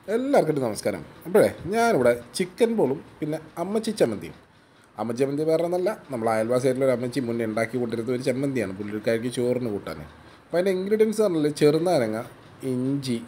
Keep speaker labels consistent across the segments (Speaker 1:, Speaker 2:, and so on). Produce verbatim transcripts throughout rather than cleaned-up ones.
Speaker 1: എല്ലാവർക്കും നമസ്കാരം. അപ്പോഴേ ഞാനിവിടെ ചിക്കൻ ബോളും പിന്നെ അമ്മച്ചി ചമ്മന്തിയും. അമ്മച്ചി ചമ്മന്തി വേറെ ഒന്നല്ല, നമ്മൾ അയൽവാസി സൈഡിലൊരു അമ്മച്ചി മുന്നേ ഉണ്ടാക്കി കൊണ്ടിരുന്ന ഒരു ചമ്മന്തിയാണ് പുള്ളിക്കാരിക്ക് ചോറിന് കൂട്ടാൻ. അപ്പോൾ അതിൻ്റെ ഇൻഗ്രീഡിയൻസ് പറഞ്ഞാൽ ചെറുനാരങ്ങ, ഇഞ്ചി,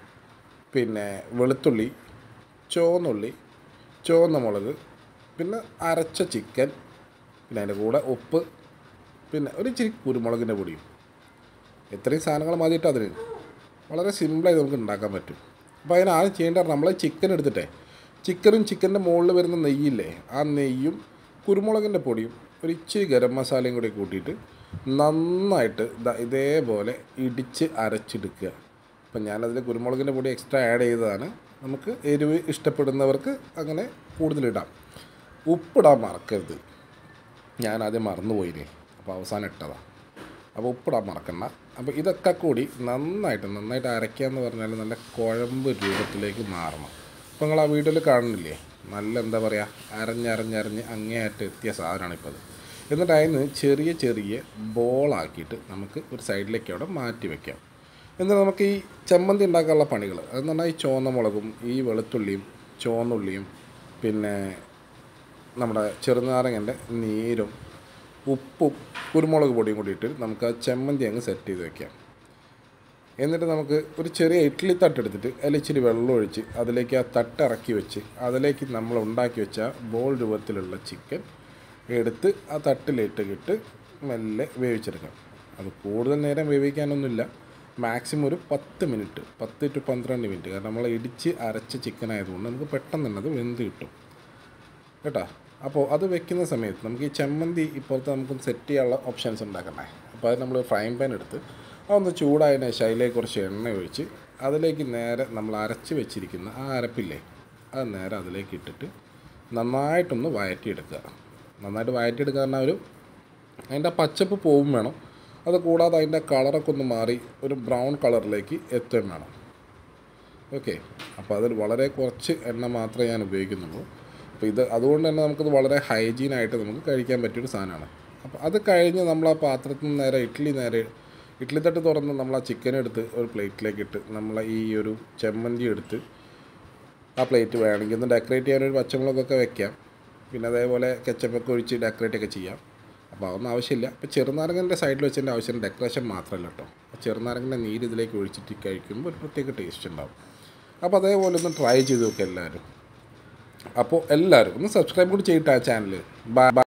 Speaker 1: പിന്നെ വെളുത്തുള്ളി, ചുവന്നുള്ളി, ചുവന്ന മുളക്, പിന്നെ അരച്ച ചിക്കൻ, പിന്നെ അതിൻ്റെ കൂടെ ഉപ്പ്, പിന്നെ ഒരു ഇച്ചിരി കുരുമുളകിൻ്റെ പൊടിയും. ഇത്രയും സാധനങ്ങൾ മതിയിട്ട് അതിന് വളരെ സിമ്പിളായി നമുക്ക് ഉണ്ടാക്കാൻ പറ്റും. അപ്പോൾ അതിന് ആദ്യം ചെയ്യേണ്ടത് നമ്മൾ ചിക്കൻ എടുത്തിട്ടേ ചിക്കനും ചിക്കൻ്റെ മുകളിൽ വരുന്ന നെയ്യില്ലേ, ആ നെയ്യും കുരുമുളകിൻ്റെ പൊടിയും ഒരു ഇച്ചിരി ഗരം മസാലയും കൂടി കൂട്ടിയിട്ട് നന്നായിട്ട് ഇതേപോലെ ഇടിച്ച് അരച്ചെടുക്കുക. അപ്പം ഞാനതിൽ കുരുമുളകിൻ്റെ പൊടി എക്സ്ട്രാ ആഡ് ചെയ്തതാണ്. നമുക്ക് എരിവ് ഇഷ്ടപ്പെടുന്നവർക്ക് അങ്ങനെ കൂടുതലിടാം. ഉപ്പിടാൻ മറക്കരുത്, ഞാനാദ്യം മറന്നുപോയില്ലേ, അപ്പോൾ അവസാനം ഇട്ടതാണ്. അപ്പോൾ ഉപ്പിടാൻ മറക്കണ്ട. അപ്പോൾ ഇതൊക്കെ കൂടി നന്നായിട്ട് നന്നായിട്ട് അരയ്ക്കുക എന്ന് പറഞ്ഞാൽ നല്ല കുഴമ്പ് രൂപത്തിലേക്ക് മാറണം. അപ്പോൾ നിങ്ങൾ ആ വീഡിയോയിൽ കാണുന്നില്ലേ, നല്ല എന്താ പറയുക, അരഞ്ഞരഞ്ഞരഞ്ഞ് അങ്ങേയറ്റം എത്തിയ സാധനമാണ് ഇപ്പോൾ അത്. എന്നിട്ട് അതിന് ചെറിയ ചെറിയ ബോളാക്കിയിട്ട് നമുക്ക് ഒരു സൈഡിലേക്ക് അവിടെ മാറ്റി വയ്ക്കാം. എന്നിട്ട് നമുക്ക് ഈ ചമ്മന്തി ഉണ്ടാക്കാനുള്ള പണികൾ അതെന്ന് പറഞ്ഞാൽ ഈ ചുവന്ന മുളകും ഈ വെളുത്തുള്ളിയും ചുവന്നുള്ളിയും പിന്നെ നമ്മുടെ ചെറുനാരങ്ങൻ്റെ നീരും ഉപ്പും കുരുമുളക് പൊടിയും കൂടി ഇട്ട് നമുക്ക് ആ ചമ്മന്തി അങ്ങ് സെറ്റ് ചെയ്ത് വയ്ക്കാം. എന്നിട്ട് നമുക്ക് ഒരു ചെറിയ ഇഡ്ഡലി തട്ട് എടുത്തിട്ട് അതിൽ ഇച്ചിരി വെള്ളം ഒഴിച്ച് അതിലേക്ക് ആ തട്ട് ഇറക്കി വെച്ച് അതിലേക്ക് നമ്മൾ ഉണ്ടാക്കി വെച്ച ബോൾ രൂപത്തിലുള്ള ചിക്കൻ എടുത്ത് ആ തട്ടിലിട്ട് ഇട്ട് മെല്ലെ വേവിച്ചെടുക്കാം. അത് കൂടുതൽ നേരം വേവിക്കാനൊന്നുമില്ല, മാക്സിമം ഒരു പത്ത് മിനിറ്റ് പത്ത് ടു പന്ത്രണ്ട് മിനിറ്റ് കാരണം നമ്മൾ ഇടിച്ച് അരച്ച ചിക്കൻ ആയതുകൊണ്ട് നമുക്ക് പെട്ടെന്ന് തന്നെ അത് വെന്ത് കിട്ടും കേട്ടോ. അപ്പോൾ അത് വെക്കുന്ന സമയത്ത് നമുക്ക് ഈ ചമ്മന്തി ഇപ്പോഴത്തെ നമുക്കൊന്ന് സെറ്റ് ചെയ്യാനുള്ള ഓപ്ഷൻസ് ഉണ്ടാക്കണേ. അപ്പോൾ അത് നമ്മൾ ഫ്രൈ പാൻ എടുത്ത് അതൊന്ന് ചൂടായതിന് ശേഷം അതിലേക്ക് കുറച്ച് എണ്ണ ഒഴിച്ച് അതിലേക്ക് നേരെ നമ്മൾ അരച്ച് വെച്ചിരിക്കുന്ന ആ അരപ്പില്ലേ അത് നേരെ അതിലേക്ക് ഇട്ടിട്ട് നന്നായിട്ടൊന്ന് വഴറ്റിയെടുക്കുക. നന്നായിട്ട് വഴറ്റിയെടുക്കുക പറഞ്ഞാൽ ഒരു അതിൻ്റെ പച്ചപ്പ് പോവും വേണം. അത് കൂടാതെ അതിൻ്റെ കളറൊക്കെ ഒന്ന് മാറി ഒരു ബ്രൗൺ കളറിലേക്ക് എത്തുകയും വേണം. ഓക്കെ, അപ്പോൾ അതിൽ വളരെ കുറച്ച് എണ്ണ മാത്രമേ ഞാൻ ഉപയോഗിക്കുന്നുള്ളൂ. അപ്പോൾ ഇത് അതുകൊണ്ട് തന്നെ നമുക്കത് വളരെ ഹൈജീനായിട്ട് നമുക്ക് കഴിക്കാൻ പറ്റിയൊരു സാധനമാണ്. അപ്പോൾ അത് കഴിഞ്ഞ് നമ്മൾ ആ പാത്രത്തിൽ നിന്ന് നേരെ ഇഡ്ഡലി നേരെ ഇഡ്ഡലി തട്ട് തുറന്ന് നമ്മൾ ആ ചിക്കൻ എടുത്ത് ഒരു പ്ലേറ്റിലേക്ക് ഇട്ട് നമ്മൾ ഈ ഒരു ചമ്മന്തി എടുത്ത് ആ പ്ലേറ്റ് വേണമെങ്കിൽ ഒന്ന് ഡെക്കറേറ്റ് ചെയ്യാനൊരു പച്ചമുളകൊക്കെ വെക്കാം. പിന്നെ അതേപോലെ കെച്ചപ്പൊക്കെ ഒഴിച്ച് ഡെക്കറേറ്റ് ഒക്കെ ചെയ്യാം. അപ്പോൾ അതൊന്നും ആവശ്യമില്ല. അപ്പോൾ ചെറുനാരങ്ങൻ്റെ സൈഡിൽ വെച്ചതിൻ്റെ ആവശ്യം ഡെക്കറേഷൻ മാത്രമല്ല കേട്ടോ. ചെറുനാരങ്ങൻ്റെ നീര് ഇതിലേക്ക് ഒഴിച്ചിട്ട് കഴിക്കുമ്പോൾ ഒരു പ്രത്യേക ടേസ്റ്റ് ഉണ്ടാവും. അപ്പോൾ അതേപോലെ ഒന്ന് ട്രൈ ചെയ്ത് നോക്കുക എല്ലാവരും. അപ്പോൾ എല്ലാവരും ഒന്ന് സബ്സ്ക്രൈബ് കൂടി ചെയ്തിട്ട് ആ ചാനൽ. ബൈ.